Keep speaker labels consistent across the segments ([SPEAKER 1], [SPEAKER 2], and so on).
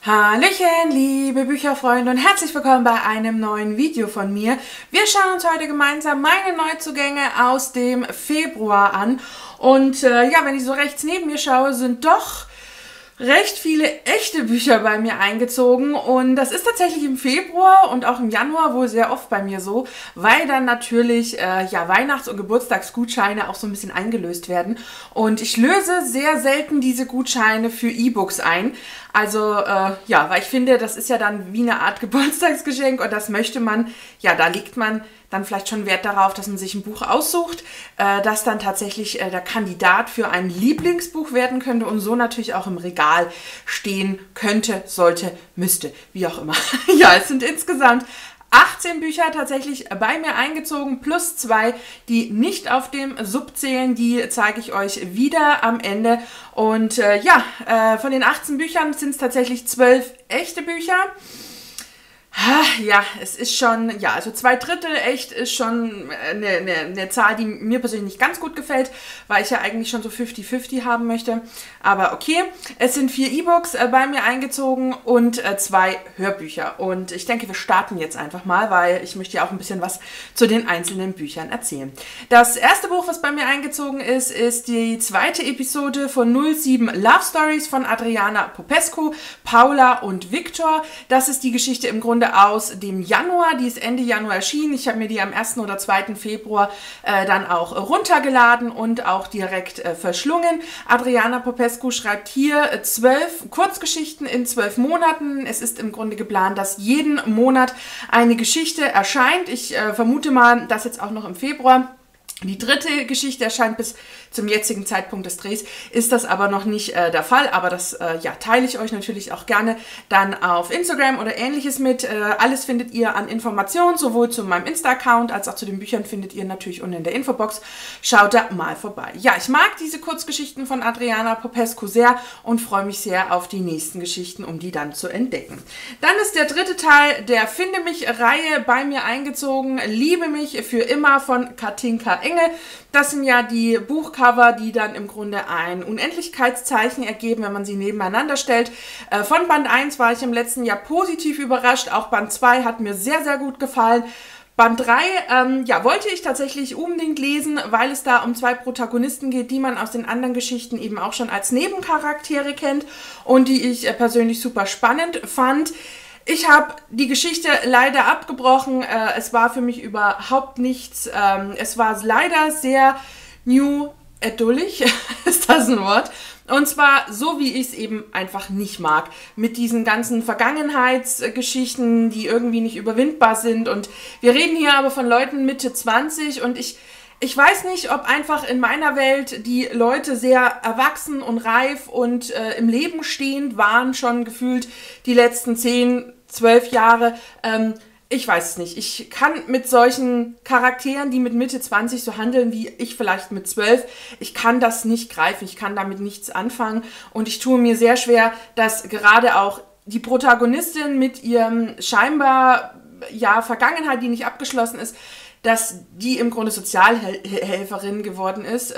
[SPEAKER 1] Hallöchen, liebe Bücherfreunde und herzlich willkommen bei einem neuen Video von mir. Wir schauen uns heute gemeinsam meine Neuzugänge aus dem Februar an. Und ja, wenn ich so rechts neben mir schaue, sind doch recht viele echte Bücher bei mir eingezogen und das ist tatsächlich im Februar und auch im Januar wohl sehr oft bei mir so, weil dann natürlich ja, Weihnachts- und Geburtstagsgutscheine auch so ein bisschen eingelöst werden und ich löse sehr selten diese Gutscheine für E-Books ein. Also ja, weil ich finde, das ist ja dann wie eine Art Geburtstagsgeschenk und das möchte man, ja, da legt man dann vielleicht schon Wert darauf, dass man sich ein Buch aussucht, das dann tatsächlich der Kandidat für ein Lieblingsbuch werden könnte und so natürlich auch im Regal stehen könnte, sollte, müsste, wie auch immer. Ja, es sind insgesamt 18 Bücher tatsächlich bei mir eingezogen, plus 2, die nicht auf dem Sub zählen, die zeige ich euch wieder am Ende. Und ja, von den 18 Büchern sind es tatsächlich 12 echte Bücher. Ja, es ist schon, ja, also 2/3 echt ist schon eine Zahl, die mir persönlich nicht ganz gut gefällt, weil ich ja eigentlich schon so 50-50 haben möchte. Aber okay, es sind 4 E-Books bei mir eingezogen und 2 Hörbücher. Und ich denke, wir starten jetzt einfach mal, weil ich möchte ja auch ein bisschen was zu den einzelnen Büchern erzählen. Das erste Buch, was bei mir eingezogen ist, ist die zweite Episode von 07 Love Stories von Adriana Popescu, Paula und Viktor. Das ist die Geschichte im Grunde aus dem Januar, die ist Ende Januar erschienen. Ich habe mir die am 1. oder 2. Februar dann auch runtergeladen und auch direkt verschlungen. Adriana Popescu schreibt hier 12 Kurzgeschichten in 12 Monaten. Es ist im Grunde geplant, dass jeden Monat eine Geschichte erscheint. Ich vermute mal, dass jetzt auch noch im Februar die dritte Geschichte erscheint. Bis zum jetzigen Zeitpunkt des Drehs ist das aber noch nicht der Fall, aber das ja, teile ich euch natürlich auch gerne dann auf Instagram oder ähnliches mit. Alles findet ihr an Informationen, sowohl zu meinem Insta-Account als auch zu den Büchern findet ihr natürlich unten in der Infobox. Schaut da mal vorbei. Ja, ich mag diese Kurzgeschichten von Adriana Popescu sehr und freue mich sehr auf die nächsten Geschichten, um die dann zu entdecken. Dann ist der dritte Teil der Finde mich-Reihe bei mir eingezogen. Liebe mich für immer von Katinka Engel. Das sind ja die Buchcover, die dann im Grunde ein Unendlichkeitszeichen ergeben, wenn man sie nebeneinander stellt. Von Band 1 war ich im letzten Jahr positiv überrascht. Auch Band 2 hat mir sehr, sehr gut gefallen. Band 3 ja, wollte ich tatsächlich unbedingt lesen, weil es da um 2 Protagonisten geht, die man aus den anderen Geschichten eben auch schon als Nebencharaktere kennt und die ich persönlich super spannend fand. Ich habe die Geschichte leider abgebrochen. Es war für mich überhaupt nichts. Es war leider sehr new adultig, ist das ein Wort? Und zwar so, wie ich es eben einfach nicht mag. Mit diesen ganzen Vergangenheitsgeschichten, die irgendwie nicht überwindbar sind. Und wir reden hier aber von Leuten Mitte 20 und ich weiß nicht, ob einfach in meiner Welt die Leute sehr erwachsen und reif und im Leben stehend waren, schon gefühlt die letzten 10, 12 Jahre. Ich weiß es nicht. Ich kann mit solchen Charakteren, die mit Mitte 20 so handeln wie ich vielleicht mit 12, ich kann das nicht greifen. Ich kann damit nichts anfangen und ich tue mir sehr schwer, dass gerade auch die Protagonistin mit ihrem scheinbar ja Vergangenheit, die nicht abgeschlossen ist, dass die im Grunde Sozialhelferin geworden ist.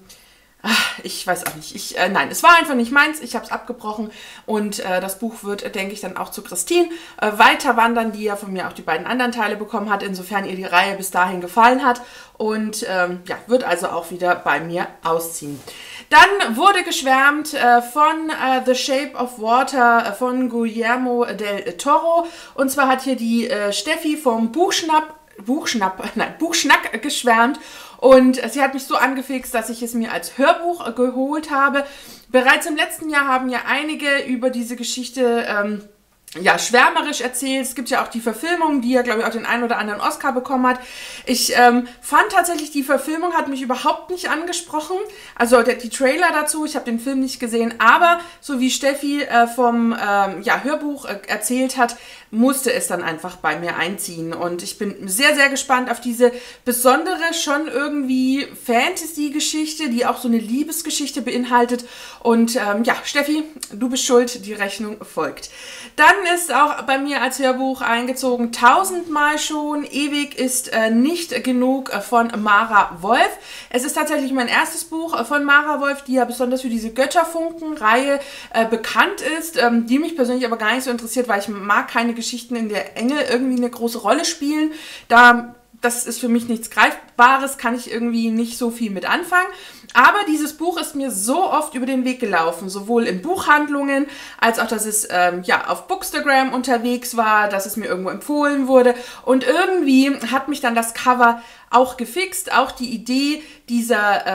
[SPEAKER 1] Ich weiß auch nicht. Nein, es war einfach nicht meins. Ich habe es abgebrochen und das Buch wird, denke ich, dann auch zu Christine weiter wandern, die ja von mir auch die beiden anderen Teile bekommen hat, insofern ihr die Reihe bis dahin gefallen hat und ja, wird also auch wieder bei mir ausziehen. Dann wurde geschwärmt von The Shape of Water von Guillermo del Toro und zwar hat hier die Steffi vom Buchschnack geschwärmt und sie hat mich so angefixt, dass ich es mir als Hörbuch geholt habe. Bereits im letzten Jahr haben ja einige über diese Geschichte ja, schwärmerisch erzählt. Es gibt ja auch die Verfilmung, die ja, glaube ich, auch den einen oder anderen Oscar bekommen hat. Ich fand tatsächlich, die Verfilmung hat mich überhaupt nicht angesprochen. Also die Trailer dazu, ich habe den Film nicht gesehen, aber so wie Steffi vom ja, Hörbuch erzählt hat, musste es dann einfach bei mir einziehen. Und ich bin sehr, sehr gespannt auf diese besondere, schon irgendwie Fantasy-Geschichte, die auch so eine Liebesgeschichte beinhaltet. Und ja, Steffi, du bist schuld, die Rechnung folgt. Dann ist auch bei mir als Hörbuch eingezogen, 1000-mal schon, Ewig ist nicht genug von Mara Wolf. Es ist tatsächlich mein erstes Buch von Mara Wolf, die ja besonders für diese Götterfunken-Reihe bekannt ist, die mich persönlich aber gar nicht so interessiert, weil ich mag keine Geschichten, in der Engel irgendwie eine große Rolle spielen. Das ist für mich nichts Greifbares, kann ich irgendwie nicht so viel mit anfangen. Aber dieses Buch ist mir so oft über den Weg gelaufen, sowohl in Buchhandlungen, als auch, dass es auf Bookstagram unterwegs war, dass es mir irgendwo empfohlen wurde. Und irgendwie hat mich dann das Cover auch gefixt, auch die Idee dieser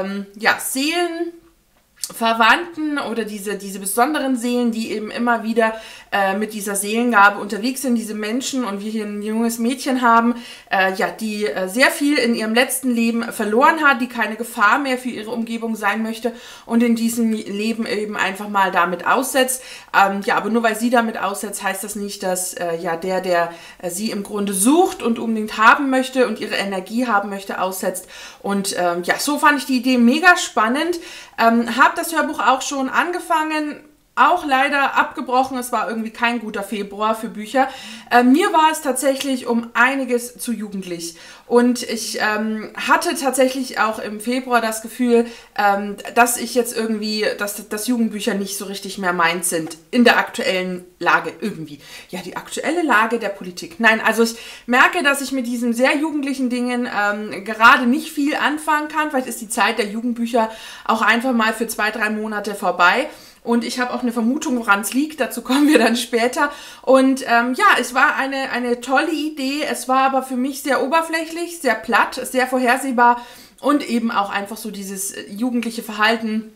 [SPEAKER 1] Seelenverwandten oder diese besonderen Seelen, die eben immer wieder mit dieser Seelengabe unterwegs sind, diese Menschen, und wir hier ein junges Mädchen haben, die sehr viel in ihrem letzten Leben verloren hat, die keine Gefahr mehr für ihre Umgebung sein möchte und in diesem Leben eben einfach mal damit aussetzt. Aber nur weil sie damit aussetzt, heißt das nicht, dass der sie im Grunde sucht und unbedingt haben möchte und ihre Energie haben möchte, aussetzt. Und so fand ich die Idee mega spannend. Habe das Hörbuch auch schon angefangen, auch leider abgebrochen. Es war irgendwie kein guter Februar für Bücher. Mir war es tatsächlich um einiges zu jugendlich. Und ich hatte tatsächlich auch im Februar das Gefühl, dass ich jetzt irgendwie, dass Jugendbücher nicht so richtig mehr meins sind. In der aktuellen Lage irgendwie. Ja, die aktuelle Lage der Politik. Nein, also ich merke, dass ich mit diesen sehr jugendlichen Dingen gerade nicht viel anfangen kann. Vielleicht ist die Zeit der Jugendbücher auch einfach mal für 2-3 Monate vorbei. Und ich habe auch eine Vermutung, woran es liegt. Dazu kommen wir dann später. Und es war eine tolle Idee. Es war aber für mich sehr oberflächlich, sehr platt, sehr vorhersehbar und eben auch einfach so dieses jugendliche Verhalten,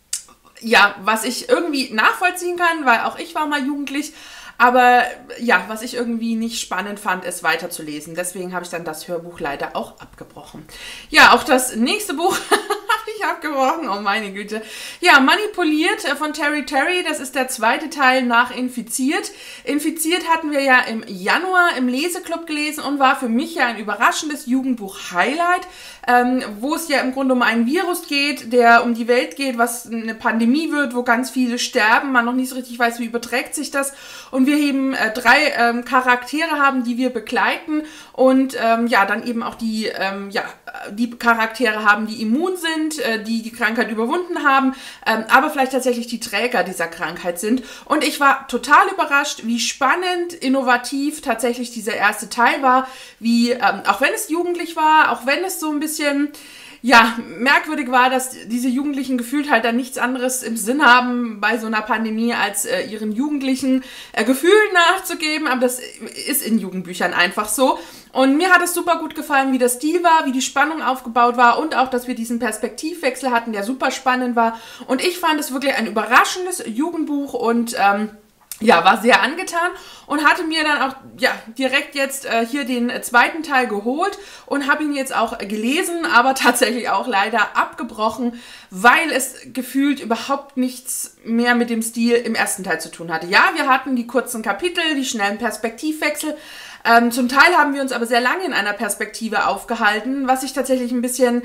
[SPEAKER 1] was ich irgendwie nachvollziehen kann, weil auch ich war mal jugendlich. Aber was ich irgendwie nicht spannend fand, es weiterzulesen. Deswegen habe ich dann das Hörbuch leider auch abgebrochen. Ja, auch das nächste Buch habe ich abgebrochen. Oh meine Güte. Ja, Manipuliert von Terry Terry. Das ist der zweite Teil nach Infiziert. Infiziert hatten wir ja im Januar im Leseclub gelesen und war für mich ja ein überraschendes Jugendbuch-Highlight, wo es ja im Grunde um einen Virus geht, der um die Welt geht, was eine Pandemie wird, wo ganz viele sterben, man noch nicht so richtig weiß, wie überträgt sich das. Und wir eben 3 Charaktere haben, die wir begleiten und dann eben auch die Charaktere haben, die immun sind, die die Krankheit überwunden haben, aber vielleicht tatsächlich die Träger dieser Krankheit sind. Und ich war total überrascht, wie spannend, innovativ tatsächlich dieser erste Teil war, wie, auch wenn es jugendlich war, auch wenn es so ein bisschen merkwürdig war, dass diese Jugendlichen gefühlt halt dann nichts anderes im Sinn haben bei so einer Pandemie, als ihren jugendlichen Gefühlen nachzugeben. Aber das ist in Jugendbüchern einfach so. Und mir hat es super gut gefallen, wie der Stil war, wie die Spannung aufgebaut war und auch, dass wir diesen Perspektivwechsel hatten, der super spannend war. Und ich fand es wirklich ein überraschendes Jugendbuch und war sehr angetan und hatte mir dann auch direkt jetzt hier den zweiten Teil geholt und habe ihn jetzt auch gelesen, aber tatsächlich auch leider abgebrochen, weil es gefühlt überhaupt nichts mehr mit dem Stil im ersten Teil zu tun hatte. Ja, wir hatten die kurzen Kapitel, die schnellen Perspektivwechsel. Zum Teil haben wir uns aber sehr lange in einer Perspektive aufgehalten, was ich tatsächlich ein bisschen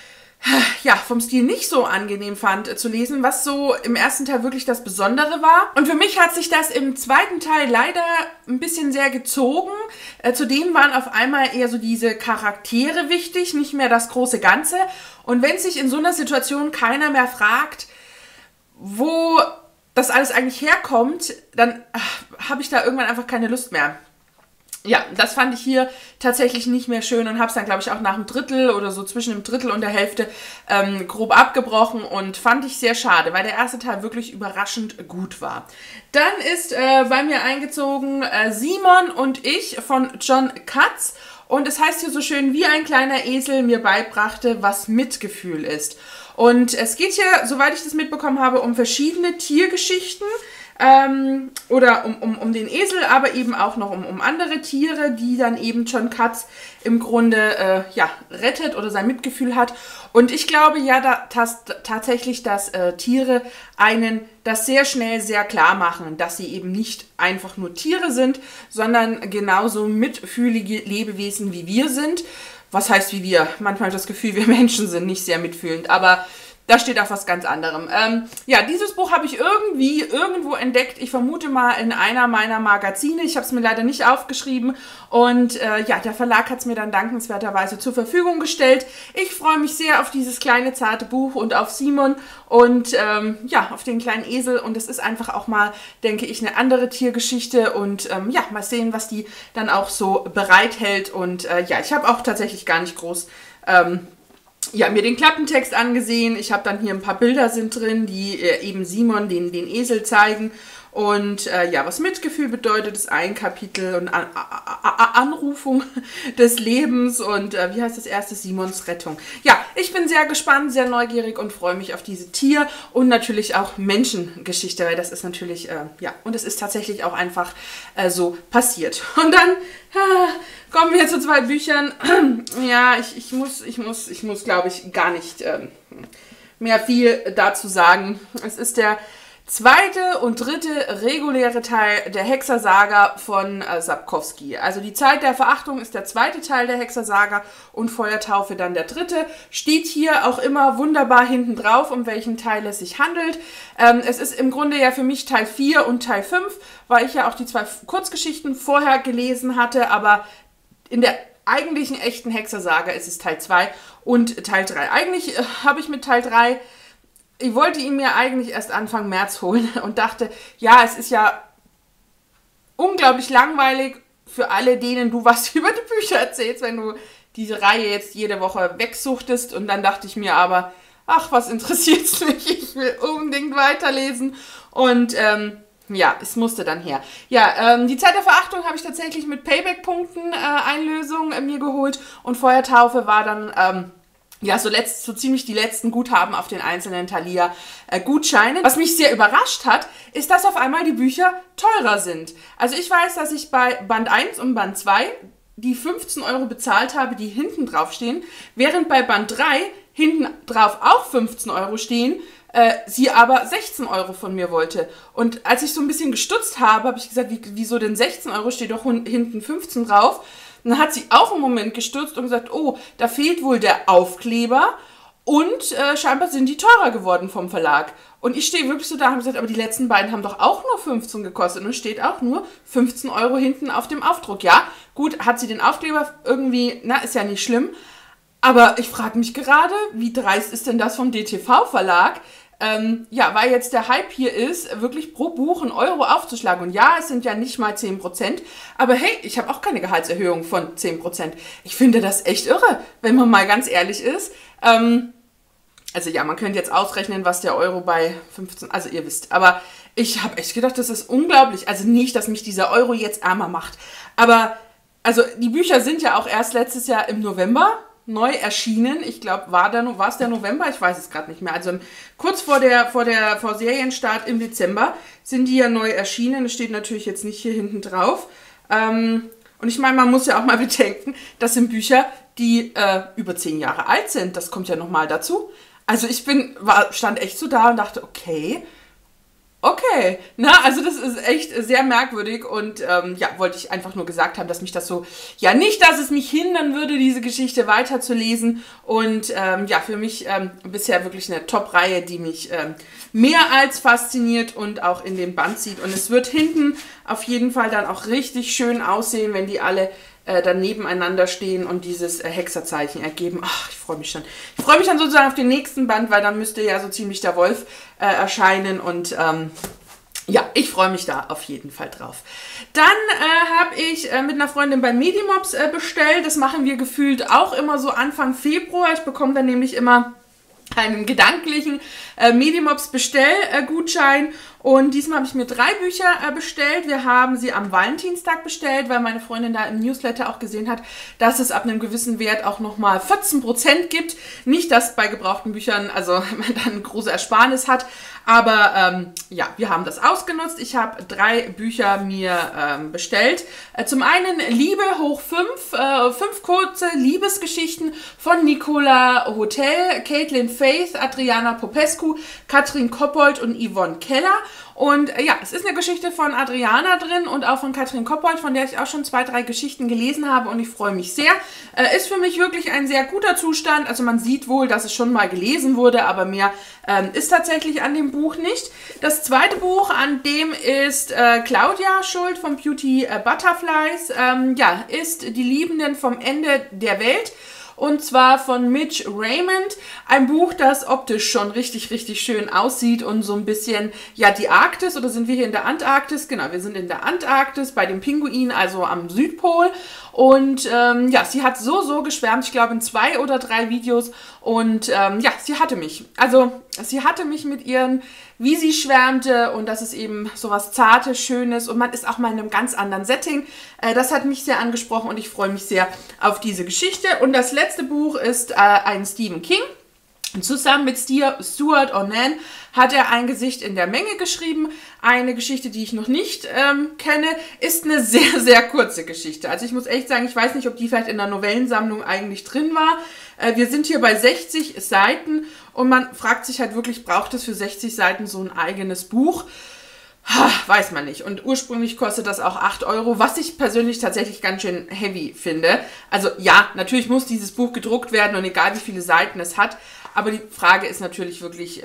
[SPEAKER 1] vom Stil nicht so angenehm fand zu lesen, was so im ersten Teil wirklich das Besondere war. Und für mich hat sich das im zweiten Teil leider ein bisschen sehr gezogen. Zudem waren auf einmal eher so diese Charaktere wichtig, nicht mehr das große Ganze. Und wenn sich in so einer Situation keiner mehr fragt, wo das alles eigentlich herkommt, dann habe ich da irgendwann einfach keine Lust mehr. Ja, das fand ich hier tatsächlich nicht mehr schön und habe es dann, glaube ich, auch nach einem Drittel oder so zwischen dem Drittel und der Hälfte grob abgebrochen und fand ich sehr schade, weil der erste Teil wirklich überraschend gut war. Dann ist bei mir eingezogen Simon und ich von Jon Katz und es heißt hier so schön, wie ein kleiner Esel mir beibrachte, was Mitgefühl ist. Und es geht hier, soweit ich das mitbekommen habe, um verschiedene Tiergeschichten, oder um den Esel, aber eben auch noch um andere Tiere, die dann eben Jon Katz im Grunde rettet oder sein Mitgefühl hat. Und ich glaube tatsächlich, dass Tiere einen das sehr schnell sehr klar machen, dass sie eben nicht einfach nur Tiere sind, sondern genauso mitfühlige Lebewesen wie wir sind. Was heißt wie wir? Manchmal das Gefühl, wir Menschen sind nicht sehr mitfühlend, aber da steht auf was ganz anderem. Ja, dieses Buch habe ich irgendwo entdeckt. Ich vermute mal in einer meiner Magazine. Ich habe es mir leider nicht aufgeschrieben. Und ja, der Verlag hat es mir dann dankenswerterweise zur Verfügung gestellt. Ich freue mich sehr auf dieses kleine, zarte Buch und auf Simon und ja, auf den kleinen Esel. Und es ist einfach auch mal, denke ich, eine andere Tiergeschichte. Und ja, mal sehen, was die dann auch so bereithält. Und ja, ich habe auch tatsächlich gar nicht groß ja, mir den Klappentext angesehen. Ich habe dann hier ein paar Bilder sind drin, die eben Simon, den Esel zeigen. Und ja, was Mitgefühl bedeutet, ist ein Kapitel und Anrufung des Lebens und wie heißt das erste? Simons Rettung. Ja, ich bin sehr gespannt, sehr neugierig und freue mich auf diese Tier- und natürlich auch Menschengeschichte, weil das ist natürlich, ja, und es ist tatsächlich auch einfach so passiert. Und dann kommen wir zu 2 Büchern. Ja, ich muss, glaube ich, gar nicht mehr viel dazu sagen. Es ist der 2. und 3. reguläre Teil der Hexersaga von Sapkowski. Also die Zeit der Verachtung ist der 2. Teil der Hexersaga und Feuertaufe dann der 3. Steht hier auch immer wunderbar hinten drauf, um welchen Teil es sich handelt. Es ist im Grunde ja für mich Teil 4 und Teil 5, weil ich ja auch die 2 Kurzgeschichten vorher gelesen hatte, aber in der eigentlichen echten Hexersaga ist es Teil 2 und Teil 3. Eigentlich habe ich mit Teil 3... Ich wollte ihn mir eigentlich erst Anfang März holen und dachte, ja, es ist ja unglaublich langweilig für alle, denen du was über die Bücher erzählst, wenn du diese Reihe jetzt jede Woche wegsuchtest. Und dann dachte ich mir aber, ach, was interessiert's mich? Ich will unbedingt weiterlesen. Und ja, es musste dann her. Ja, die Zeit der Verachtung habe ich tatsächlich mit Payback-Punkten Einlösung mir geholt. Und Feuertaufe war dann... ja, so ziemlich die letzten Guthaben auf den einzelnen Thalia-Gutscheinen. Was mich sehr überrascht hat, ist, dass auf einmal die Bücher teurer sind. Also ich weiß, dass ich bei Band 1 und Band 2 die 15 € bezahlt habe, die hinten drauf stehen, während bei Band 3 hinten drauf auch 15 € stehen, sie aber 16 € von mir wollte. Und als ich so ein bisschen gestutzt habe, habe ich gesagt, wieso denn 16 €, steht doch hinten 15 drauf. Und dann hat sie auch einen Moment gestürzt und gesagt, oh, da fehlt wohl der Aufkleber und scheinbar sind die teurer geworden vom Verlag. Und ich stehe wirklich so da und habe gesagt, aber die letzten beiden haben doch auch nur 15 gekostet und es steht auch nur 15 € hinten auf dem Aufdruck. Ja, gut, hat sie den Aufkleber irgendwie, na, ist ja nicht schlimm, aber ich frage mich gerade, wie dreist ist denn das vom DTV-Verlag? Ja, weil jetzt der Hype hier ist, wirklich pro Buch 1 € aufzuschlagen. Und ja, es sind ja nicht mal 10%, aber hey, ich habe auch keine Gehaltserhöhung von 10%. Ich finde das echt irre, wenn man mal ganz ehrlich ist. Also ja, man könnte jetzt ausrechnen, was der Euro bei 15, also ihr wisst. Aber ich habe echt gedacht, das ist unglaublich. Also nicht, dass mich dieser Euro jetzt ärmer macht. Aber, also die Bücher sind ja auch erst letztes Jahr im November neu erschienen. Ich glaube, war es der November? Ich weiß es gerade nicht mehr. Also kurz vor Serienstart im Dezember sind die ja neu erschienen. Das steht natürlich jetzt nicht hier hinten drauf. Und ich meine, man muss ja auch mal bedenken, das sind Bücher, die über 10 Jahre alt sind. Das kommt ja nochmal dazu. Also ich stand echt so da und dachte, okay, na, also das ist echt sehr merkwürdig und ja, wollte ich einfach nur gesagt haben, dass mich das so, ja nicht, dass es mich hindern würde, diese Geschichte weiterzulesen und ja, für mich bisher wirklich eine Top-Reihe, die mich mehr als fasziniert und auch in den Band zieht und es wird hinten auf jeden Fall dann auch richtig schön aussehen, wenn die alle dann nebeneinander stehen und dieses Hexerzeichen ergeben. Ach, ich freue mich schon. Ich freue mich dann sozusagen auf den nächsten Band, weil dann müsste ja so ziemlich der Wolf erscheinen und ja, ich freue mich da auf jeden Fall drauf. Dann habe ich mit einer Freundin bei Medimobs bestellt. Das machen wir gefühlt auch immer so Anfang Februar. Ich bekomme dann nämlich immer einen gedanklichen Medimobs Bestellgutschein und diesmal habe ich mir 3 Bücher bestellt. Wir haben sie am Valentinstag bestellt, weil meine Freundin da im Newsletter auch gesehen hat, dass es ab einem gewissen Wert auch nochmal 14% gibt. Nicht, dass bei gebrauchten Büchern also man dann eine große Ersparnis hat, aber ja, wir haben das ausgenutzt. Ich habe 3 Bücher mir bestellt. Zum einen Liebe hoch 5, 5 kurze Liebesgeschichten von Nicola Hotel, Caitlin Faith, Adriana Popescu, Katrin Koppold und Yvonne Keller. Und ja, es ist eine Geschichte von Adriana drin und auch von Katrin Koppold, von der ich auch schon 2, 3 Geschichten gelesen habe und ich freue mich sehr. Ist für mich wirklich ein sehr guter Zustand. Also man sieht wohl, dass es schon mal gelesen wurde, aber mehr ist tatsächlich an dem Buch nicht. Das zweite Buch, an dem ist Claudia schuld von Beauty Butterflies. Ja, ist Die Liebenden vom Ende der Welt. Und zwar von Mitch Raymond. Ein Buch, das optisch schon richtig, richtig schön aussieht und so ein bisschen, ja, die Arktis, oder sind wir hier in der Antarktis? Genau, wir sind in der Antarktis bei den Pinguinen, also am Südpol. Und ja, sie hat so geschwärmt, ich glaube in 2 oder 3 Videos. Und ja, sie hatte mich. Also sie hatte mich mit ihren, wie sie schwärmte und das ist eben so was Zartes, Schönes und man ist auch mal in einem ganz anderen Setting. Das hat mich sehr angesprochen und ich freue mich sehr auf diese Geschichte. Und das letzte Buch ist ein Stephen King. Zusammen mit Stuart Ornan hat er Ein Gesicht in der Menge geschrieben. Eine Geschichte, die ich noch nicht kenne, ist eine sehr, sehr kurze Geschichte. Also ich muss echt sagen, ich weiß nicht, ob die vielleicht in der Novellensammlung eigentlich drin war. Wir sind hier bei 60 Seiten und man fragt sich halt wirklich, braucht es für 60 Seiten so ein eigenes Buch? Weiß man nicht. Und ursprünglich kostet das auch 8 Euro, was ich persönlich tatsächlich ganz schön heavy finde. Also ja, natürlich muss dieses Buch gedruckt werden und egal wie viele Seiten es hat. Aber die Frage ist natürlich wirklich,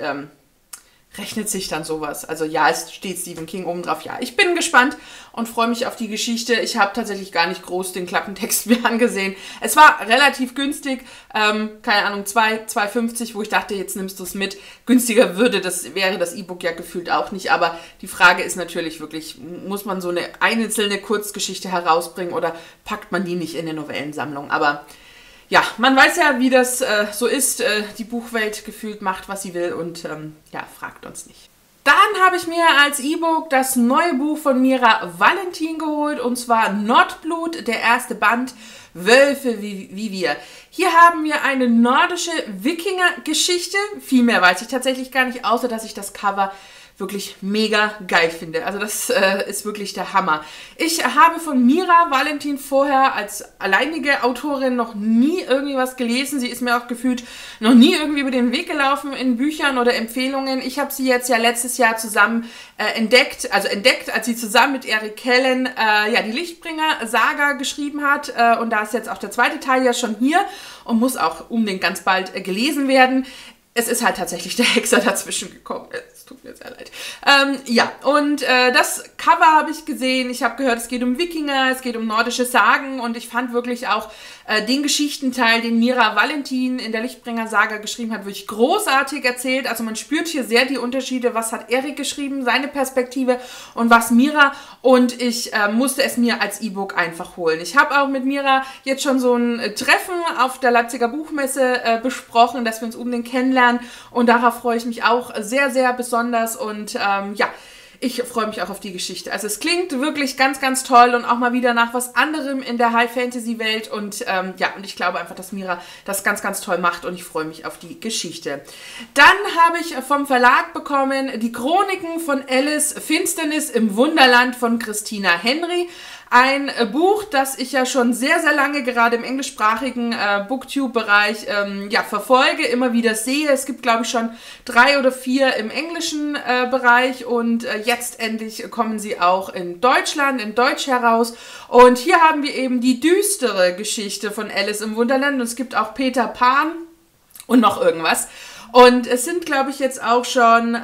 [SPEAKER 1] rechnet sich dann sowas? Also ja, es steht Stephen King oben drauf. Ja, ich bin gespannt und freue mich auf die Geschichte. Ich habe tatsächlich gar nicht groß den Klappentext mir angesehen. Es war relativ günstig, keine Ahnung, 2,50, wo ich dachte, jetzt nimmst du es mit. Günstiger wäre das E-Book ja gefühlt auch nicht. Aber die Frage ist natürlich wirklich, muss man so eine einzelne Kurzgeschichte herausbringen oder packt man die nicht in eine Novellensammlung? Aber ja, man weiß ja, wie das so ist. Die Buchwelt gefühlt macht, was sie will und ja, fragt uns nicht. Dann habe ich mir als E-Book das neue Buch von Mira Valentin geholt und zwar Nordblut, der erste Band, Wölfe wie wir. Hier haben wir eine nordische Wikinger-Geschichte. Viel mehr weiß ich tatsächlich gar nicht, außer dass ich das Cover wirklich mega geil finde. Also das ist wirklich der Hammer. Ich habe von Mira Valentin vorher als alleinige Autorin noch nie irgendwie was gelesen. Sie ist mir auch gefühlt noch nie irgendwie über den Weg gelaufen in Büchern oder Empfehlungen. Ich habe sie jetzt ja letztes Jahr zusammen entdeckt, als sie zusammen mit Erik Kellen ja, die Lichtbringer-Saga geschrieben hat. Und da ist jetzt auch der zweite Teil ja schon hier und muss auch unbedingt ganz bald gelesen werden. Es ist halt tatsächlich der Hexer dazwischen gekommen. Es tut mir sehr leid. Ja, und das Cover habe ich gesehen. Ich habe gehört, es geht um Wikinger, es geht um nordische Sagen. Und ich fand wirklich auch den Geschichtenteil, den Mira Valentin in der Lichtbringer-Saga geschrieben hat, wirklich großartig erzählt. Also man spürt hier sehr die Unterschiede. Was hat Erik geschrieben, seine Perspektive und was Mira. Und ich musste es mir als E-Book einfach holen. Ich habe auch mit Mira jetzt schon so ein Treffen auf der Leipziger Buchmesse besprochen, dass wir uns unbedingt kennenlernen. Und darauf freue ich mich auch sehr, sehr besonders und ja, ich freue mich auch auf die Geschichte. Also es klingt wirklich ganz, ganz toll und auch mal wieder nach was anderem in der High-Fantasy-Welt und ja, und ich glaube einfach, dass Mira das ganz, ganz toll macht und ich freue mich auf die Geschichte. Dann habe ich vom Verlag bekommen die Chroniken von Alice, Finsternis im Wunderland von Christina Henry. Ein Buch, das ich ja schon sehr, sehr lange gerade im englischsprachigen Booktube-Bereich ja, verfolge, immer wieder sehe. Es gibt, glaube ich, schon 3 oder 4 im englischen Bereich und jetzt endlich kommen sie auch in Deutschland, in Deutsch heraus. Und hier haben wir eben die düstere Geschichte von Alice im Wunderland und es gibt auch Peter Pan und noch irgendwas. Und es sind, glaube ich, jetzt auch schon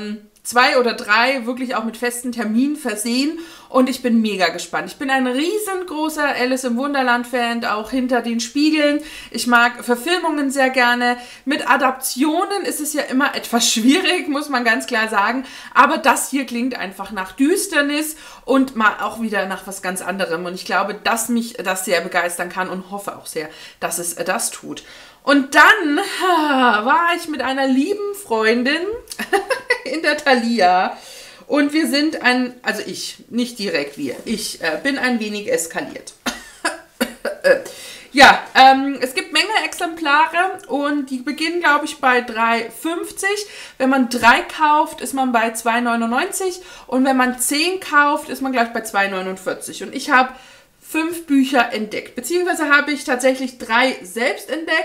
[SPEAKER 1] 2 oder 3 wirklich auch mit festen Terminen versehen und ich bin mega gespannt. Ich bin ein riesengroßer Alice im Wunderland-Fan, auch hinter den Spiegeln. Ich mag Verfilmungen sehr gerne. Mit Adaptionen ist es ja immer etwas schwierig, muss man ganz klar sagen, aber das hier klingt einfach nach Düsternis und mal auch wieder nach was ganz anderem und ich glaube, dass mich das sehr begeistern kann und hoffe auch sehr, dass es das tut. Und dann war ich mit einer lieben Freundin in der Thalia und wir sind also ich, nicht direkt wir, ich bin ein wenig eskaliert. Ja, es gibt Menge Exemplare und die beginnen, glaube ich, bei 3,50. Wenn man 3 kauft, ist man bei 2,99 und wenn man 10 kauft, ist man gleich bei 2,49 und ich habe 5 Bücher entdeckt, beziehungsweise habe ich tatsächlich 3 selbst entdeckt,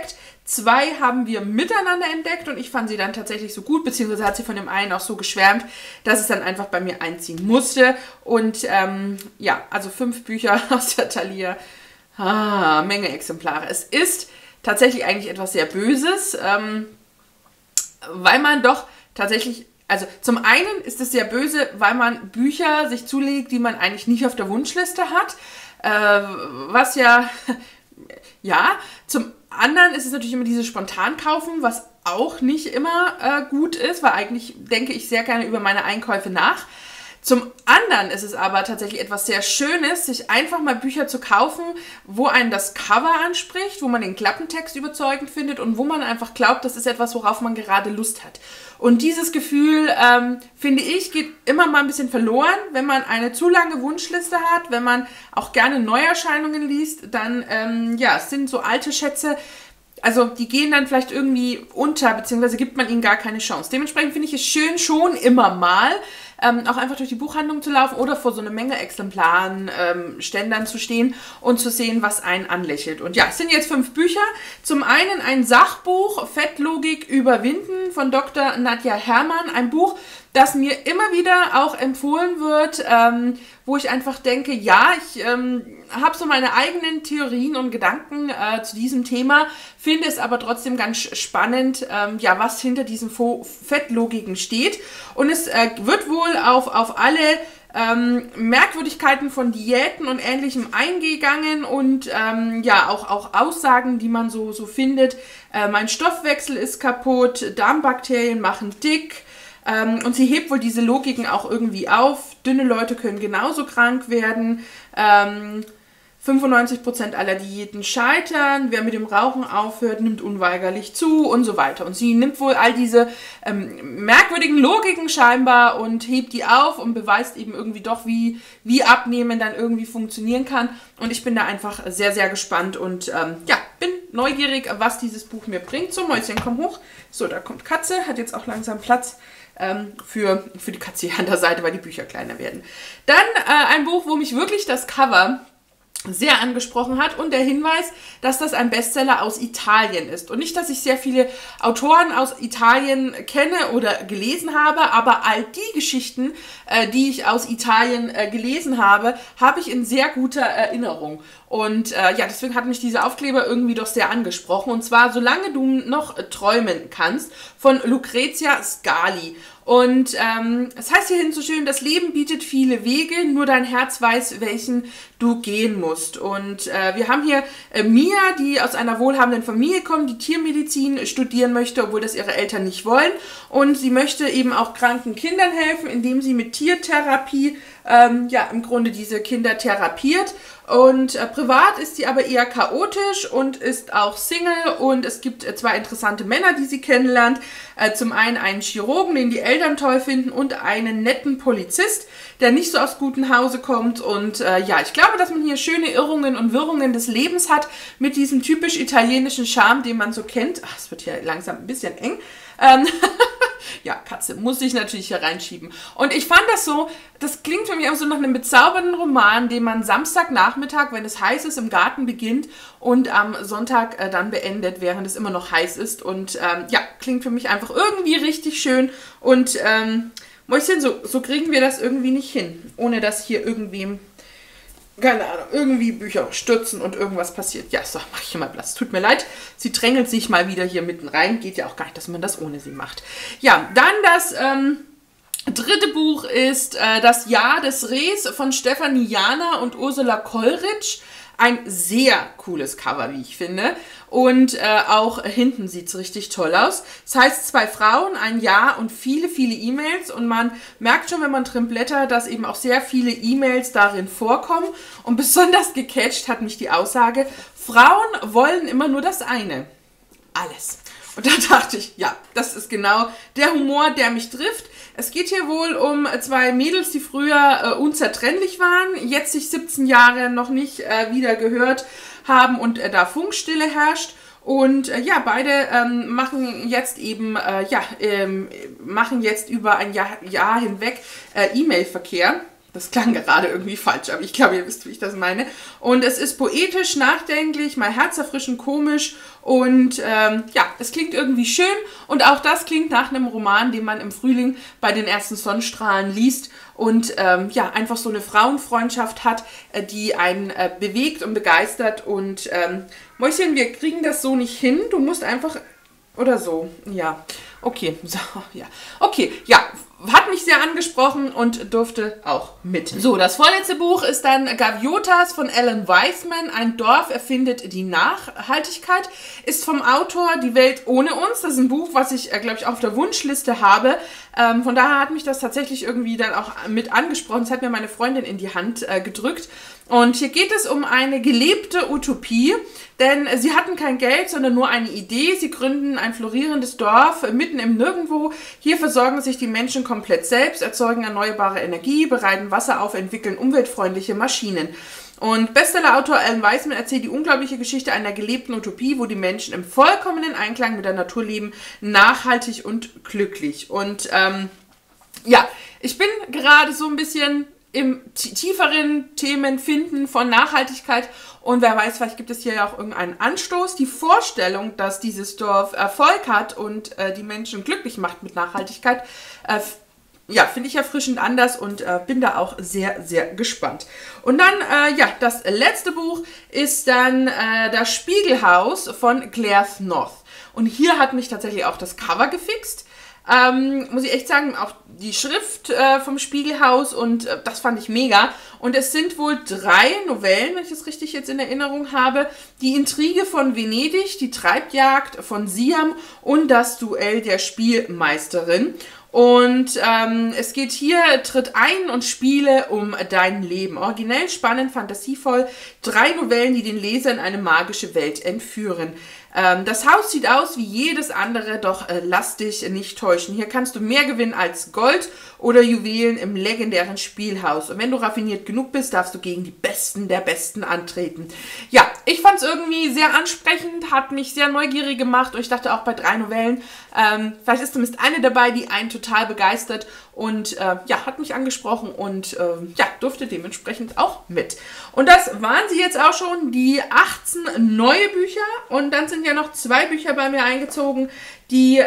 [SPEAKER 1] 2 haben wir miteinander entdeckt und ich fand sie dann tatsächlich so gut, beziehungsweise hat sie von dem einen auch so geschwärmt, dass es dann einfach bei mir einziehen musste. Und ja, also 5 Bücher aus der Thalia, Menge Exemplare. Es ist tatsächlich eigentlich etwas sehr Böses, weil man doch tatsächlich, also zum einen ist es sehr böse, weil man Bücher sich zulegt, die man eigentlich nicht auf der Wunschliste hat, was ja, ja, zum anderen ist es natürlich immer dieses Spontankaufen, was auch nicht immer gut ist, weil eigentlich denke ich sehr gerne über meine Einkäufe nach. Zum anderen ist es aber tatsächlich etwas sehr Schönes, sich einfach mal Bücher zu kaufen, wo einen das Cover anspricht, wo man den Klappentext überzeugend findet und wo man einfach glaubt, das ist etwas, worauf man gerade Lust hat. Und dieses Gefühl, finde ich, geht immer mal ein bisschen verloren, wenn man eine zu lange Wunschliste hat, wenn man auch gerne Neuerscheinungen liest, dann ja, es sind so alte Schätze, also die gehen dann vielleicht irgendwie unter, beziehungsweise gibt man ihnen gar keine Chance. Dementsprechend finde ich es schön, schon immer mal auch einfach durch die Buchhandlung zu laufen oder vor so eine Menge Exemplaren, Ständern zu stehen und zu sehen, was einen anlächelt. Und ja, es sind jetzt 5 Bücher. Zum einen ein Sachbuch, Fettlogik überwinden von Dr. Nadja Herrmann. Ein Buch, das mir immer wieder auch empfohlen wird, wo ich einfach denke, ja, ich habe so meine eigenen Theorien und Gedanken zu diesem Thema, finde es aber trotzdem ganz spannend, ja, was hinter diesen Fettlogiken steht. Und es wird wohl auf alle Merkwürdigkeiten von Diäten und Ähnlichem eingegangen und ja, auch Aussagen, die man so findet. Mein Stoffwechsel ist kaputt, Darmbakterien machen dick. Und sie hebt wohl diese Logiken auch irgendwie auf. Dünne Leute können genauso krank werden. 95% aller Diäten scheitern. Wer mit dem Rauchen aufhört, nimmt unweigerlich zu und so weiter. Und sie nimmt wohl all diese merkwürdigen Logiken scheinbar und hebt die auf und beweist eben irgendwie doch, wie Abnehmen dann irgendwie funktionieren kann. Und ich bin da einfach sehr, sehr gespannt und ja, bin neugierig, was dieses Buch mir bringt. So, Mäuschen, komm hoch. So, da kommt Katze, hat jetzt auch langsam Platz für die Katze hier an der Seite, weil die Bücher kleiner werden. Dann ein Buch, wo mich wirklich das Cover sehr angesprochen hat und der Hinweis, dass das ein Bestseller aus Italien ist. Und nicht, dass ich sehr viele Autoren aus Italien kenne oder gelesen habe, aber all die Geschichten, die ich aus Italien gelesen habe, habe ich in sehr guter Erinnerung. Und ja, deswegen hat mich dieser Aufkleber irgendwie doch sehr angesprochen. Und zwar Solange du noch träumen kannst von Lucrezia Scali. Und es heißt hierhin so schön, das Leben bietet viele Wege, nur dein Herz weiß, welchen du gehen musst. Und wir haben hier Mia, die aus einer wohlhabenden Familie kommt, die Tiermedizin studieren möchte, obwohl das ihre Eltern nicht wollen. Und sie möchte eben auch kranken Kindern helfen, indem sie mit Tiertherapie ja, im Grunde diese Kinder therapiert. Und privat ist sie aber eher chaotisch und ist auch Single und es gibt 2 interessante Männer, die sie kennenlernt. Zum einen einen Chirurgen, den die Eltern toll finden und einen netten Polizist, der nicht so aus gutem Hause kommt. Und ja, ich glaube, dass man hier schöne Irrungen und Wirrungen des Lebens hat mit diesem typisch italienischen Charme, den man so kennt. Ach, es wird hier langsam ein bisschen eng. Ja, Katze muss ich natürlich hier reinschieben. Und ich fand das so, das klingt für mich auch so nach einem bezaubernden Roman, den man Samstagnachmittag, wenn es heiß ist, im Garten beginnt und am Sonntag dann beendet, während es immer noch heiß ist. Und ja, klingt für mich einfach irgendwie richtig schön. Und Mäuschen, so kriegen wir das irgendwie nicht hin, ohne dass hier irgendwem, keine Ahnung, irgendwie Bücher stürzen und irgendwas passiert. Ja, so, mach ich hier mal Platz. Tut mir leid, sie drängelt sich mal wieder hier mitten rein. Geht ja auch gar nicht, dass man das ohne sie macht. Ja, dann das dritte Buch ist Das Jahr des Rehs von Stefanie Jana und Ursula Kollrich. Ein sehr cooles Cover, wie ich finde. Und auch hinten sieht es richtig toll aus. Das heißt, 2 Frauen, ein Jahr und viele, viele E-Mails. Und man merkt schon, wenn man drin blättert, dass eben auch sehr viele E-Mails darin vorkommen. Und besonders gecatcht hat mich die Aussage, Frauen wollen immer nur das eine. Alles. Und da dachte ich, ja, das ist genau der Humor, der mich trifft. Es geht hier wohl um 2 Mädels, die früher unzertrennlich waren, jetzt sich 17 Jahre noch nicht wieder gehört haben und da Funkstille herrscht. Und ja, beide machen jetzt eben, machen jetzt über ein Jahr hinweg E-Mail-Verkehr. Das klang gerade irgendwie falsch, aber ich glaube, ihr wisst, wie ich das meine. Und es ist poetisch, nachdenklich, mal herzerfrischend, komisch und ja, es klingt irgendwie schön und auch das klingt nach einem Roman, den man im Frühling bei den ersten Sonnenstrahlen liest und ja, einfach so eine Frauenfreundschaft hat, die einen bewegt und begeistert und Mäuschen, wir kriegen das so nicht hin, du musst einfach, oder so, ja, okay, so, ja, okay, ja, hat mich sehr angesprochen und durfte auch mit. So, das vorletzte Buch ist dann Gaviotas von Alan Weisman. Ein Dorf erfindet die Nachhaltigkeit. Ist vom Autor Die Welt ohne uns. Das ist ein Buch, was ich, glaube ich, auf der Wunschliste habe. Von daher hat mich das tatsächlich irgendwie dann auch mit angesprochen. Das hat mir meine Freundin in die Hand gedrückt. Und hier geht es um eine gelebte Utopie, denn sie hatten kein Geld, sondern nur eine Idee. Sie gründen ein florierendes Dorf mitten im Nirgendwo. Hier versorgen sich die Menschen komplett selbst, erzeugen erneuerbare Energie, bereiten Wasser auf, entwickeln umweltfreundliche Maschinen. Und Bestsellerautor Alan Weisman erzählt die unglaubliche Geschichte einer gelebten Utopie, wo die Menschen im vollkommenen Einklang mit der Natur leben, nachhaltig und glücklich. Und ja, ich bin gerade so ein bisschen im tieferen Themen finden von Nachhaltigkeit und wer weiß, vielleicht gibt es hier ja auch irgendeinen Anstoß. Die Vorstellung, dass dieses Dorf Erfolg hat und die Menschen glücklich macht mit Nachhaltigkeit, ja, finde ich erfrischend anders und bin da auch sehr, sehr gespannt. Und dann, ja, das letzte Buch ist dann das Spiegelhaus von Claire North. Und hier hat mich tatsächlich auch das Cover gefixt. Muss ich echt sagen, auch die Schrift vom Spiegelhaus und das fand ich mega. Und es sind wohl 3 Novellen, wenn ich das richtig jetzt in Erinnerung habe. Die Intrige von Venedig, die Treibjagd von Siam und das Duell der Spielmeisterin. Und es geht hier, tritt ein und spiele um dein Leben. Originell, spannend, fantasievoll. 3 Novellen, die den Leser in eine magische Welt entführen. Das Haus sieht aus wie jedes andere, doch lass dich nicht täuschen. Hier kannst du mehr gewinnen als Gold oder Juwelen im legendären Spielhaus. Und wenn du raffiniert genug bist, darfst du gegen die Besten der Besten antreten. Ja, ich fand es irgendwie sehr ansprechend, hat mich sehr neugierig gemacht und ich dachte auch bei 3 Novellen, vielleicht ist zumindest eine dabei, die einen total begeistert und ja, hat mich angesprochen und ja, durfte dementsprechend auch mit. Und das waren sie jetzt auch schon, die 18 neue Bücher und dann sind ja noch 2 Bücher bei mir eingezogen, die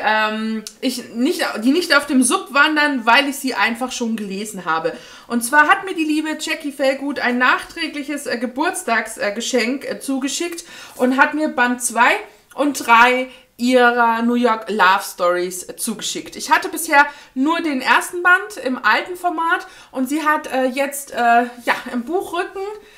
[SPEAKER 1] nicht auf dem Sub wandern, weil ich sie einfach schon gelesen habe. Und zwar hat mir die liebe Jackie Fellgut ein nachträgliches Geburtstagsgeschenk zugeschickt und hat mir Band 2 und 3 ihrer New York Love Stories zugeschickt. Ich hatte bisher nur den ersten Band im alten Format und sie hat jetzt ja, im Buchrücken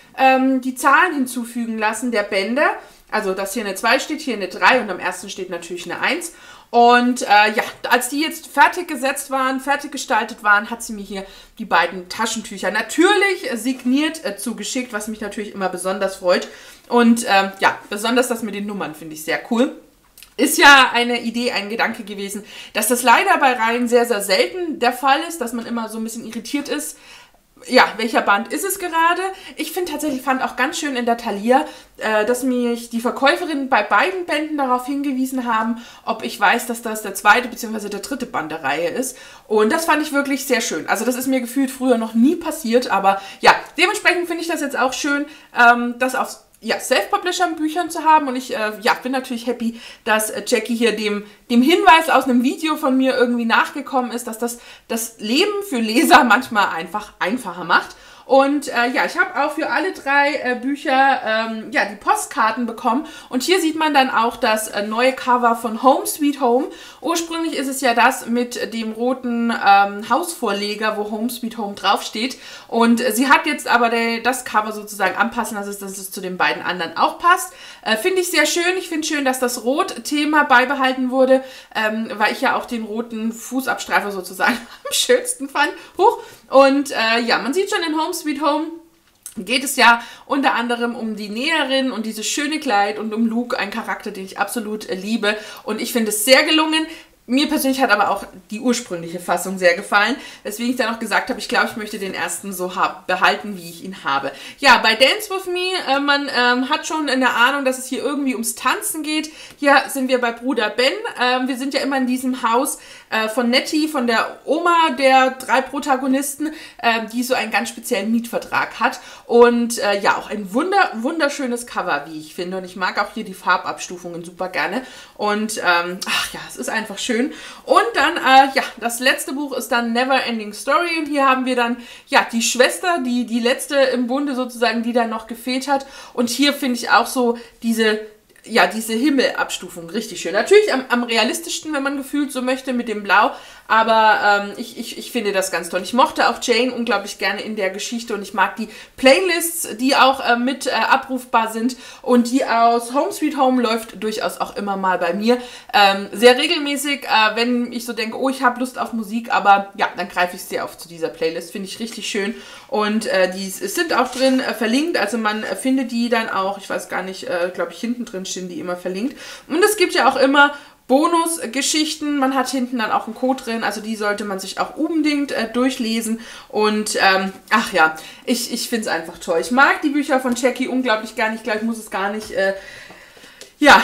[SPEAKER 1] die Zahlen hinzufügen lassen der Bände. Also, dass hier eine 2 steht, hier eine 3 und am ersten steht natürlich eine 1. Und ja, als die jetzt fertig gesetzt waren, fertig gestaltet waren, hat sie mir hier die beiden Taschentücher natürlich signiert zugeschickt, was mich natürlich immer besonders freut. Und ja, besonders das mit den Nummern finde ich sehr cool. Ist ja eine Idee, ein Gedanke gewesen, dass das leider bei Reihen sehr, sehr selten der Fall ist, dass man immer so ein bisschen irritiert ist. Ja, welcher Band ist es gerade? Ich fand auch ganz schön in der Thalia, dass mich die Verkäuferin bei beiden Bänden darauf hingewiesen haben, ob ich weiß, dass das der 2. bzw. der 3. Band der Reihe ist. Und das fand ich wirklich sehr schön. Also das ist mir gefühlt früher noch nie passiert, aber ja, dementsprechend finde ich das jetzt auch schön, das auf ja, Self-Publisher-Büchern zu haben und ich ja, bin natürlich happy, dass Jackie hier dem Hinweis aus einem Video von mir irgendwie nachgekommen ist, dass das Leben für Leser manchmal einfach einfacher macht. Und ja, ich habe auch für alle 3 Bücher ja, die Postkarten bekommen. Und hier sieht man dann auch das neue Cover von Home Sweet Home. Ursprünglich ist es ja das mit dem roten Hausvorleger, wo Home Sweet Home draufsteht. Und sie hat jetzt aber das Cover sozusagen anpassen, dass es zu den beiden anderen auch passt. Finde ich sehr schön. Ich finde schön, dass das Rot-Thema beibehalten wurde, weil ich ja auch den roten Fußabstreifer sozusagen am schönsten fand. Huch! Und ja, man sieht schon in Home Sweet Home geht es ja unter anderem um die Näherin und dieses schöne Kleid und um Luke, ein Charakter, den ich absolut liebe. Und ich finde es sehr gelungen. Mir persönlich hat aber auch die ursprüngliche Fassung sehr gefallen, weswegen ich dann auch gesagt habe, ich glaube, ich möchte den ersten so behalten, wie ich ihn habe. Ja, bei Dance With Me, man hat schon eine Ahnung, dass es hier irgendwie ums Tanzen geht. Hier sind wir bei Bruder Ben. Wir sind ja immer in diesem Haus, von Nettie, von der Oma der 3 Protagonisten, die so einen ganz speziellen Mietvertrag hat. Und ja, auch ein wunderschönes Cover, wie ich finde. Und ich mag auch hier die Farbabstufungen super gerne. Und ach ja, es ist einfach schön. Und dann, ja, das letzte Buch ist dann Neverending Story. Und hier haben wir dann, ja, die Schwester, die letzte im Bunde sozusagen, die dann noch gefehlt hat. Und hier finde ich auch so diese Himmelabstufung richtig schön. Natürlich am realistischsten, wenn man gefühlt so möchte, mit dem Blau. Aber ich finde das ganz toll. Ich mochte auch Jane unglaublich gerne in der Geschichte und ich mag die Playlists, die auch mit abrufbar sind und die aus Home Sweet Home läuft durchaus auch immer mal bei mir. Sehr regelmäßig, wenn ich so denke, oh, ich habe Lust auf Musik, aber ja, dann greife ich sehr oft zu dieser Playlist. Finde ich richtig schön und die sind auch drin verlinkt, also man findet die dann auch, ich weiß gar nicht, glaube ich, hinten drin stehen die immer verlinkt. Und es gibt ja auch immer Bonusgeschichten, man hat hinten dann auch einen Code drin, also die sollte man sich auch unbedingt durchlesen und ach ja, ich finde es einfach toll. Ich mag die Bücher von Jackie unglaublich gerne, ich glaube, ich muss es gar nicht, ja,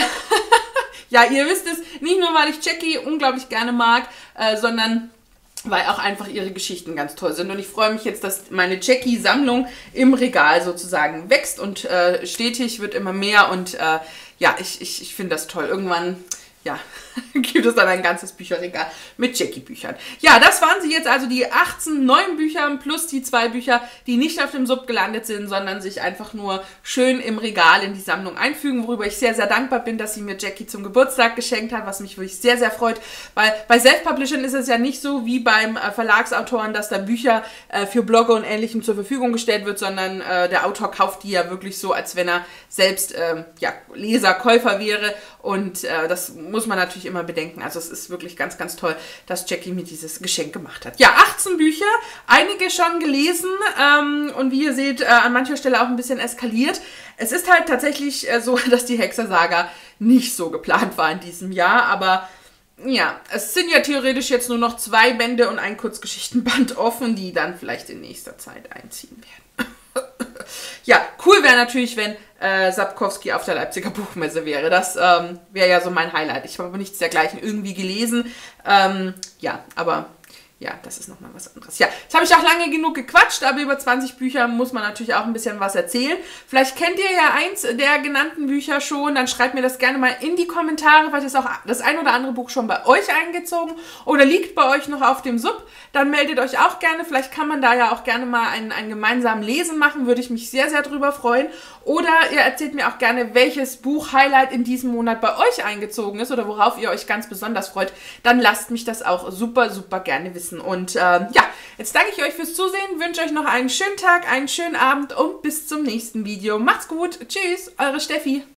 [SPEAKER 1] ja, ihr wisst es, nicht nur, weil ich Jackie unglaublich gerne mag, sondern weil auch einfach ihre Geschichten ganz toll sind. Und ich freue mich jetzt, dass meine Jackie-Sammlung im Regal sozusagen wächst und stetig wird immer mehr. Und ja, ich finde das toll. Irgendwann, ja, gibt es dann ein ganzes Bücherregal mit Jackie-Büchern. Ja, das waren sie jetzt also die 18 neuen Bücher plus die 2 Bücher, die nicht auf dem Sub gelandet sind, sondern sich einfach nur schön im Regal in die Sammlung einfügen, worüber ich sehr, sehr dankbar bin, dass sie mir Jackie zum Geburtstag geschenkt hat, was mich wirklich sehr, sehr freut, weil bei Self-Publishern ist es ja nicht so wie beim Verlagsautoren, dass da Bücher für Blogger und Ähnlichem zur Verfügung gestellt wird, sondern der Autor kauft die ja wirklich so, als wenn er selbst ja, Leser, Käufer wäre und das muss man natürlich immer bedenken. Also es ist wirklich ganz, ganz toll, dass Jackie mir dieses Geschenk gemacht hat. Ja, 18 Bücher, einige schon gelesen und wie ihr seht, an mancher Stelle auch ein bisschen eskaliert. Es ist halt tatsächlich so, dass die Hexersaga nicht so geplant war in diesem Jahr, aber ja, es sind ja theoretisch jetzt nur noch 2 Bände und ein Kurzgeschichtenband offen, die dann vielleicht in nächster Zeit einziehen werden. Ja, cool wäre natürlich, wenn Sapkowski auf der Leipziger Buchmesse wäre. Das wäre ja so mein Highlight. Ich habe aber nichts dergleichen irgendwie gelesen. Ja, aber ja, das ist nochmal was anderes. Ja, jetzt habe ich auch lange genug gequatscht, aber über 20 Bücher muss man natürlich auch ein bisschen was erzählen. Vielleicht kennt ihr ja eins der genannten Bücher schon, dann schreibt mir das gerne mal in die Kommentare. Vielleicht ist auch das ein oder andere Buch schon bei euch eingezogen oder liegt bei euch noch auf dem Sub. Dann meldet euch auch gerne. Vielleicht kann man da ja auch gerne mal einen gemeinsamen Lesen machen, würde ich mich sehr, sehr drüber freuen. Oder ihr erzählt mir auch gerne, welches Buch-Highlight in diesem Monat bei euch eingezogen ist oder worauf ihr euch ganz besonders freut. Dann lasst mich das auch super, super gerne wissen. Und ja, jetzt danke ich euch fürs Zusehen, wünsche euch noch einen schönen Tag, einen schönen Abend und bis zum nächsten Video. Macht's gut, tschüss, eure Steffi.